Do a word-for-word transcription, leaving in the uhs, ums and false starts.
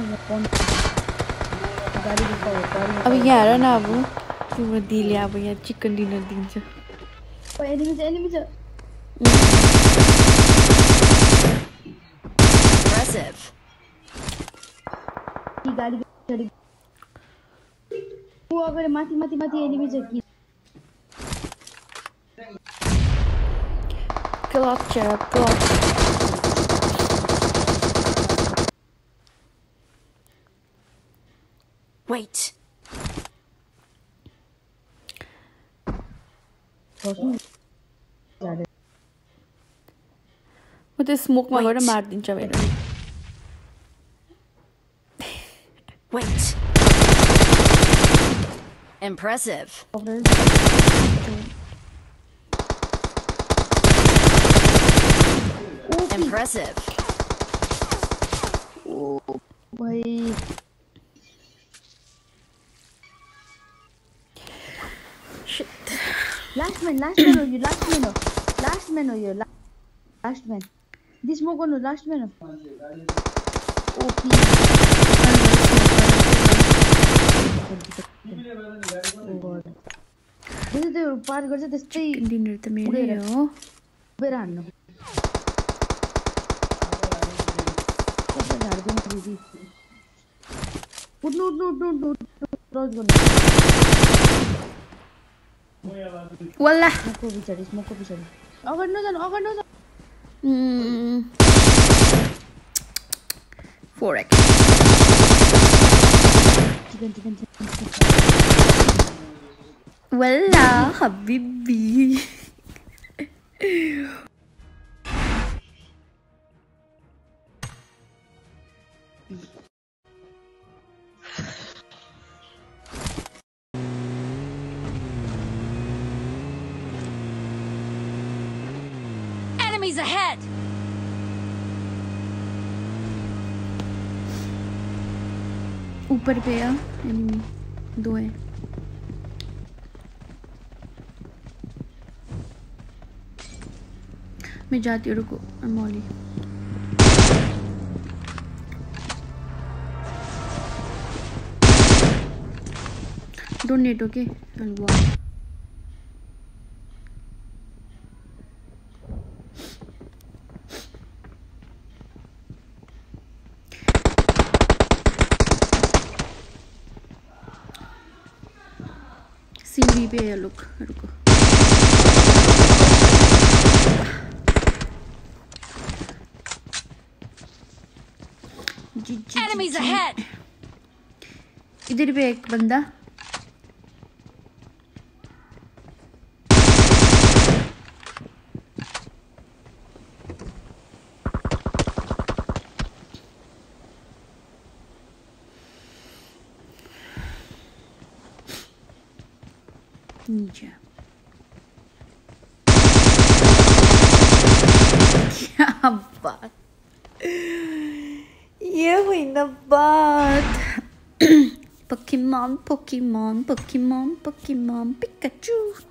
अब यहाँ हेर न अब तिम्रो दिले अब यहाँ चिकन डिनर दिन्छ एनिमी छ एनिमी छ Impressive. की गाडी चढी ऊ अगाडि माथि माथि माथि एनिमी छ कि क्लच छ क्लच Wait. म त्यो स्मोकमा गएर मारिदिन्छ मेरो Wait. Impressive. Impressive. Oh, boy. Shit. Last man, last man, oh, you last man, oh. Last man, oh, you last man. This smoke one, oh, last man, oh. Oh, please. Oh, God. This is the part, गर्छ त्यस्तै dinner त मेरै हो उभेर हान्नु कस्तो झार्दिन दिदी उठ्नु उठ्नु उठ्नु उठ्नु क्लोज गर्नु वल्ला स्मोकको पछाडि स्मोकको पछाडि अगाडि नजानु अगाडि नजानु four X chicken chicken chicken वल्ला हबीबी Enemies ahead. ऊपर पे है एनिमी दो है मैं जाती हूँ रुको मौली डोनेट ओके हलवा सीढ़ी पे है लुक रुको जी जी Enemies ahead. इधर पे एक बंदा नीचे क्या बात ये हुई ना बात Pokemon Pokemon Pokemon Pokemon Pikachu